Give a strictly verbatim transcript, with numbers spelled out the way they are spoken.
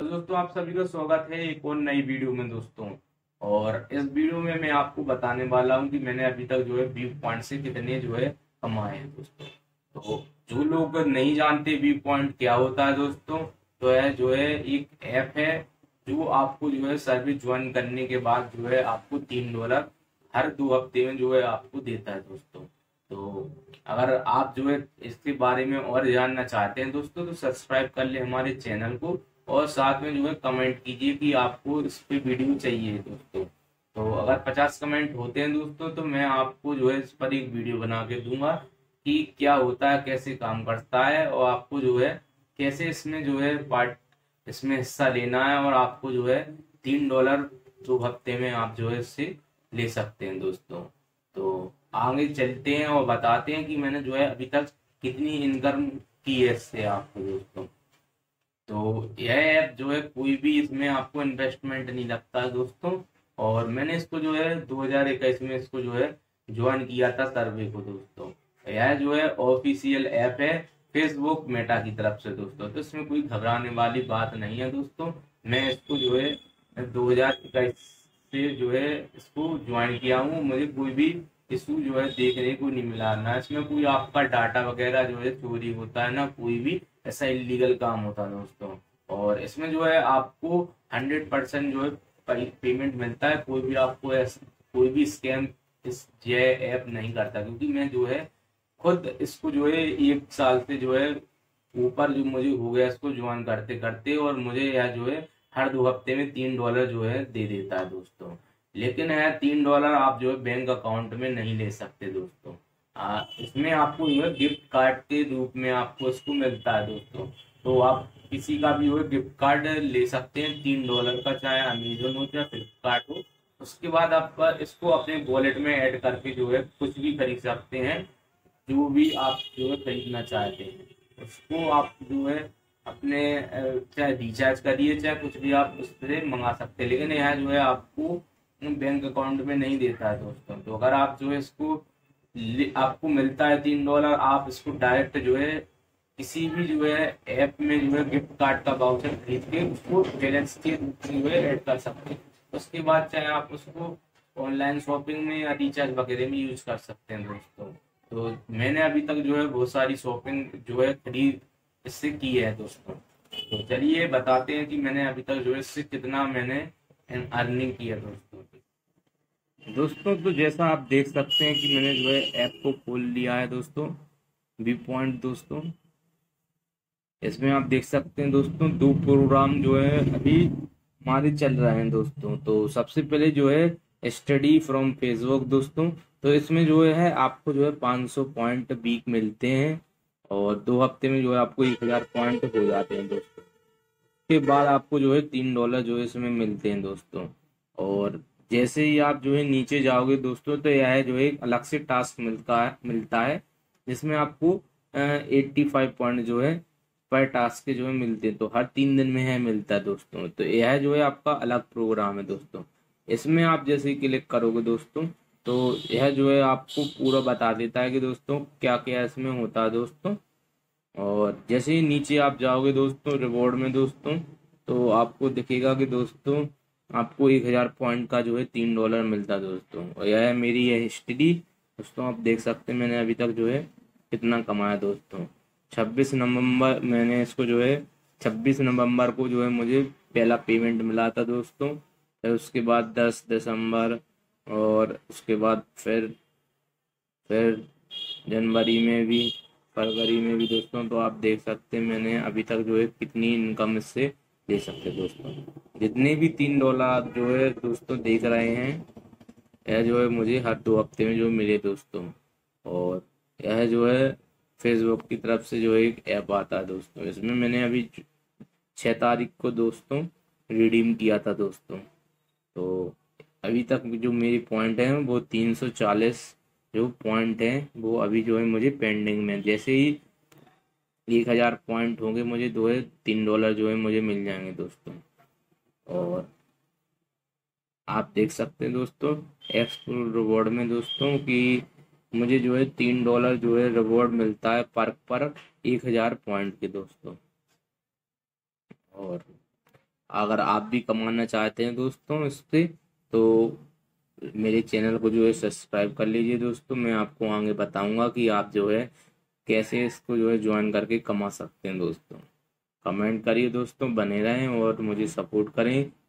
दोस्तों आप सभी का स्वागत है एक और नई वीडियो में दोस्तों। और इस वीडियो में मैं आपको बताने वाला हूं कि मैंने अभी तक जो है व्यू पॉइंट से कितने जो है कमाए हैं दोस्तों। तो जो लोग नहीं जानते व्यू पॉइंट क्या होता है दोस्तों, तो है जो है एक ऐप है जो आपको जो है सर्विस ज्वाइन करने के बाद जो है आपको तीन डॉलर हर दो हफ्ते में जो है आपको देता है दोस्तों। तो अगर आप जो है इसके बारे में और जानना चाहते हैं दोस्तों तो सब्सक्राइब कर ले हमारे चैनल को, और साथ में जो है कमेंट कीजिए कि आपको इस पे वीडियो चाहिए दोस्तों। तो अगर पचास कमेंट होते हैं दोस्तों तो मैं आपको जो है इस पर एक वीडियो बना के दूंगा कि क्या होता है, कैसे काम करता है, और आपको जो है कैसे इसमें जो है पार्ट इसमें हिस्सा लेना है, और आपको जो है तीन डॉलर दो हफ्ते में आप जो है इससे ले सकते हैं दोस्तों। तो आगे चलते हैं और बताते हैं कि मैंने जो है अभी तक कितनी इनकम की है इससे आपको दोस्तों। तो यह ऐप जो है कोई भी इसमें आपको इन्वेस्टमेंट नहीं लगता है दोस्तों। और मैंने इसको जो है दो हज़ार इक्कीस में इसको जो है ज्वाइन किया था सर्वे को दोस्तों। यह जो है ऑफिशियल ऐप है फेसबुक मेटा की तरफ से दोस्तों, तो इसमें कोई घबराने वाली बात नहीं है दोस्तों। मैं इसको जो है दो हज़ार इक्कीस से जो है इसको ज्वाइन किया हूँ, मुझे कोई भी इशू जो है देखने को नहीं मिला, ना इसमें कोई आपका डाटा वगैरह जो है चोरी होता है, ना कोई भी ऐसा इलीगल काम होता है दोस्तों। और इसमें जो है आपको हंड्रेड परसेंट जो है पेमेंट मिलता है, कोई भी आपको ऐसा कोई भी स्कैम इस ये ऐप नहीं करता, क्योंकि मैं जो है खुद इसको जो है एक साल से जो है ऊपर जो मुझे हो गया इसको ज्वाइन करते करते, और मुझे यह जो है हर दो हफ्ते में तीन डॉलर जो है दे देता है दोस्तों। लेकिन यह तीन डॉलर आप जो है बैंक अकाउंट में नहीं ले सकते दोस्तों। आ, इसमें आपको जो है गिफ्ट कार्ड के रूप में आपको इसको मिलता है दोस्तों। तो आप किसी का भी जो है गिफ्ट कार्ड ले सकते हैं तीन डॉलर का, चाहे अमेजोन हो चाहे फ्लिपकार्ट हो। उसके बाद आप इसको अपने वॉलेट में ऐड करके जो है कुछ भी खरीद सकते हैं, जो भी आप जो है खरीदना चाहते हैं उसको आप जो है अपने अ, चाहे रिचार्ज करिए चाहे कुछ भी आप उससे मंगा सकते हैं। लेकिन यह जो है आपको बैंक अकाउंट में नहीं देता है दोस्तों। तो अगर आप जो है इसको आपको मिलता है तीन डॉलर, आप इसको डायरेक्ट जो है किसी भी जो है ऐप में जो है गिफ्ट कार्ड का वाउचर खरीद के उसको बैलेंस के रूप में जो है ऐड कर सकते हैं। उसके बाद चाहे आप उसको ऑनलाइन शॉपिंग में या रिचार्ज वगैरह में यूज कर सकते हैं दोस्तों। तो मैंने अभी तक जो है बहुत सारी शॉपिंग जो है खरीद इससे की है दोस्तों। तो चलिए बताते हैं कि मैंने अभी तक जो है इससे कितना मैंने अर्निंग की है दोस्तों। दोस्तों तो जैसा आप देख सकते हैं कि मैंने जो है ऐप को खोल लिया है दोस्तों, व्यू पॉइंट दोस्तों। इसमें आप देख सकते हैं दोस्तों दो प्रोग्राम जो है अभी हमारे चल रहे हैं दोस्तों। तो सबसे पहले जो है स्टडी फ्रॉम फेसबुक दोस्तों। तो इसमें जो है आपको जो है पाँच सौ पॉइंट वीक मिलते हैं, और दो हफ्ते में जो है आपको एक हजार पॉइंट हो जाते हैं दोस्तों। के बाद आपको जो है तीन डॉलर जो है इसमें मिलते हैं दोस्तों। और जैसे ही आप जो है नीचे जाओगे दोस्तों तो यह जो है एक अलग से टास्क मिलता है मिलता है जिसमें आपको एट्टी फाइव पॉइंट जो है पर टास्क के जो है मिलते हैं। तो हर तीन दिन में है मिलता है दोस्तों। तो यह जो है आपका अलग प्रोग्राम है दोस्तों। इसमें आप जैसे ही क्लिक करोगे दोस्तों तो यह जो है आपको पूरा बता देता है कि दोस्तों क्या क्या इसमें होता है दोस्तों। और जैसे ही नीचे आप जाओगे दोस्तों रिवॉर्ड में दोस्तों, तो आपको दिखेगा कि दोस्तों आपको एक हजार पॉइंट का जो है तीन डॉलर मिलता है दोस्तों। और यह है मेरी यह हिस्ट्री दोस्तों। आप देख सकते हैं मैंने अभी तक जो है कितना कमाया दोस्तों। छब्बीस नवंबर मैंने इसको जो है छब्बीस नवंबर को जो है मुझे पहला पेमेंट मिला था दोस्तों। फिर उसके बाद दस दिसंबर, और उसके बाद फिर फिर जनवरी में भी, फरवरी में भी दोस्तों। तो आप देख सकते हैं मैंने अभी तक जो है कितनी इनकम इससे ले सकते हैं दोस्तों। जितने भी तीन डॉलर आप जो है दोस्तों देख रहे हैं, यह जो है मुझे हर दो हफ्ते में जो मिले दोस्तों। और यह जो है फेसबुक की तरफ से जो है एक ऐप आता है दोस्तों। इसमें मैंने अभी छः तारीख को दोस्तों रिडीम किया था दोस्तों। तो अभी तक जो मेरी पॉइंट है वो तीन सौ चालीस जो पॉइंट है वो अभी जो है मुझे पेंडिंग में। जैसे ही एक हजार पॉइंट होंगे मुझे दो है तीन डॉलर जो है मुझे मिल जाएंगे दोस्तों। और आप देख सकते हैं दोस्तों एक्सप्लोर रिवॉर्ड में दोस्तों कि मुझे जो है तीन डॉलर जो है रिवॉर्ड मिलता है पर पर एक हजार पॉइंट के दोस्तों। और अगर आप भी कमाना चाहते हैं दोस्तों इससे, तो मेरे चैनल को जो है सब्सक्राइब कर लीजिए दोस्तों। मैं आपको आगे बताऊंगा कि आप जो है कैसे इसको जो है ज्वाइन करके कमा सकते हैं दोस्तों। कमेंट करिए दोस्तों, बने रहें और मुझे सपोर्ट करें।